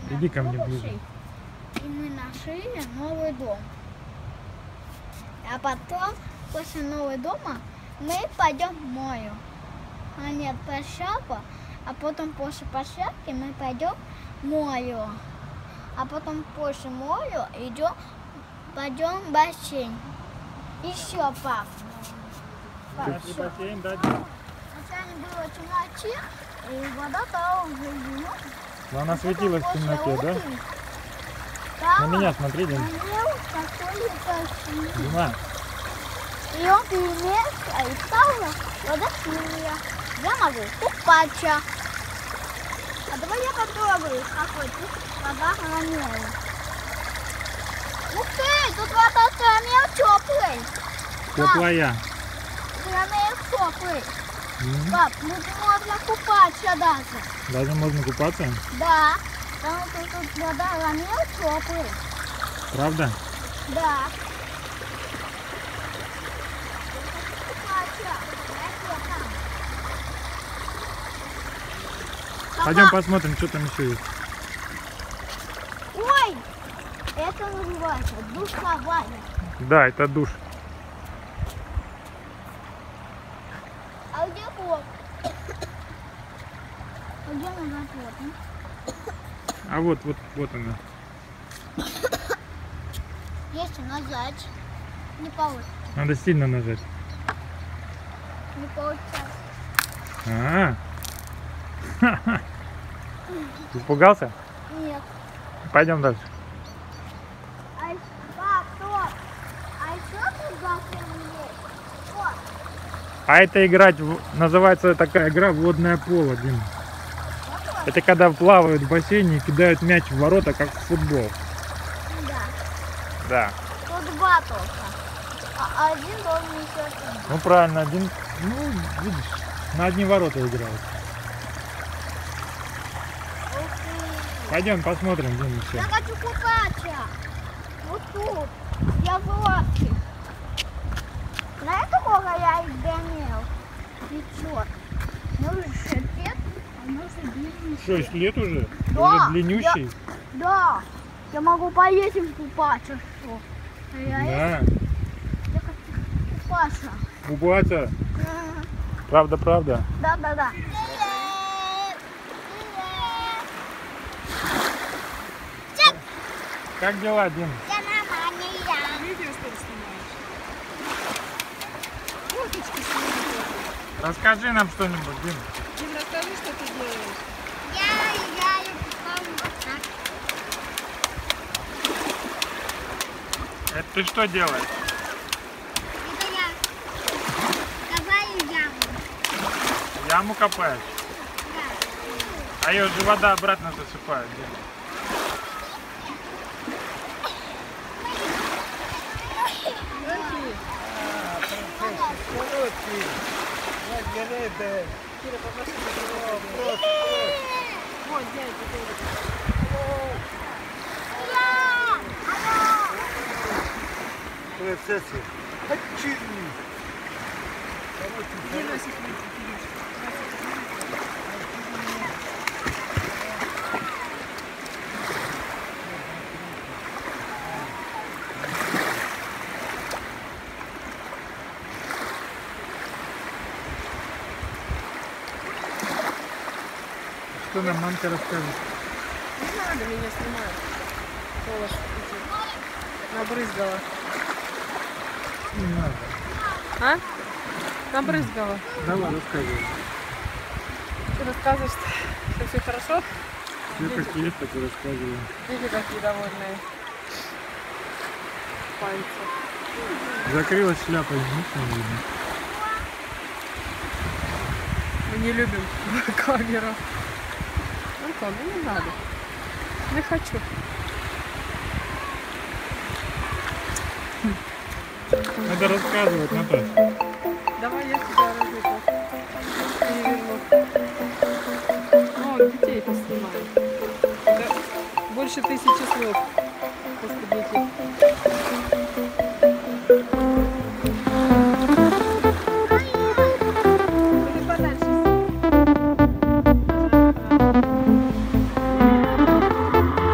Иди ко мне ближе. И мы нашли новый дом. А потом, после нового дома, мы пойдем в мою. А нет, площадка. А потом после площадки мы пойдем в мою. А потом после мою пойдем в бассейн. Еще, пап. Бассейн, да? Сначала было в темноте, и вода стала уже Но она светилась в темноте, да? Да? На меня смотри, Дим. Дима, И он перемешал, и стала вода синяя. Я могу купаться. А давай я попробую, какой тут вода ранее. Ух ты, тут вода прям теплая. теплая. Прям теплая. Пап, ну можно купаться даже. Даже можно купаться? Да, потому что тут вода ранее теплая. Правда? Да. Пойдем посмотрим, что там еще есть. Ой, это называется душевая. Да, это душ. А где кот? А где назад вот? А вот она. Если нажать, не получится. Надо сильно нажать. Не получается. А, испугался? Нет. Пойдем дальше. Пап, стоп. А еще тут бассейн есть? Вот. А это играть, называется такая игра водное поло, Дим. Это когда плавают в бассейне и кидают мяч в ворота, как в футбол. Да. Да. Тут два только. А один должен еще. Ну правильно, один, ну видишь, на одни ворота играют. Ух ты. Пойдем посмотрим, Дим, еще. Я хочу купаться. Вот тут. Я власти. Знаешь, сколько я их гонял? Течет. Может 6 лет, а может длиннющий. 6 лет уже? Да, Уже длиннющий? Да. Я могу поесть им купаться. Что? А я хочу купаться. Купаться? Правда, правда? Да. Как дела, Дим? Я нормально. Видео что ли снимаешь? Фоточки снимаешь. Расскажи нам что-нибудь, Дим. Дим, расскажи, что ты делаешь. Я играю в вот так. Это ты что делаешь? Это я копаю яму. Яму копаешь? Да. А ее же вода обратно засыпает, Дим. Кира, помаши мне. Вот, дядя, Принцессы. Где носик? Что нам мамка расскажет? Не надо, меня снимать. Полос набрызгала. Не надо. А? Набрызгала. Давай, рассказывай. Ты рассказываешь, что все хорошо? Все как есть, так и рассказывай. Видите, какие довольные пальцы. Закрылась шляпа, ничего не видно. Мы не любим камеру. Антон, ну не надо. Не хочу. Надо рассказывать, Наташа. Давай я тебя разыграю. Переверну. Ну, детей поснимаю. Это больше 1000 слов. После детей. Или подальше.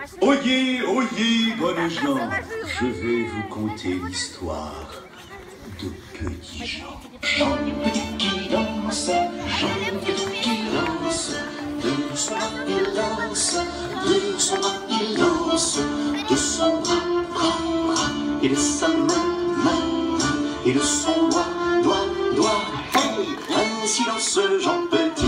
Oyez, oyez, bonnes gens, je vais vous conter l'histoire de Petit Jean. Jean Petit qui danse, Jean Petit qui danse, de son bras il danse, de son bras il danse, de son bras, et de sa main, et de son doigt, hey, ainsi danse Jean Petit.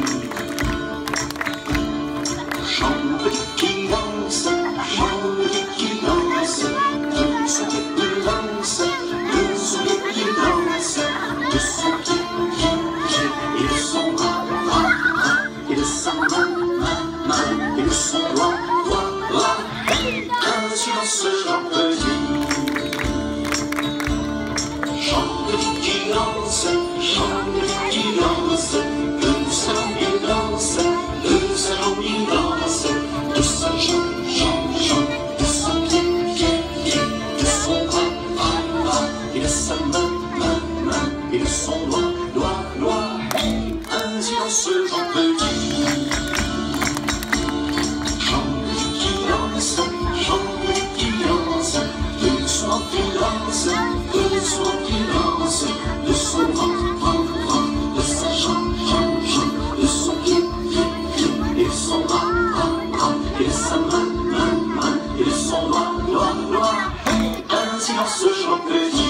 Jean Petit qui danse, Jean Petit qui danse, de son pied il danse, de son pied il danse, de son pied, et de son bras, et de sa main, et de son doigt, ainsi danse Jean Petit. Jean Petit qui danse, Jean Petit qui danse, de sa jambe il danse, de sa jambe il danse, de sa jambe, de son pied, de son bras, et de sa main, et de son doigt, ainsi danse Jean Petit. Jean Petit qui danse, Jean Petit qui danse, de son il danse, de son il danse, de son bras, de sa jambe, de son pied, et de son bras, et de sa main, et de son doigt, ainsi danse Jean Petit.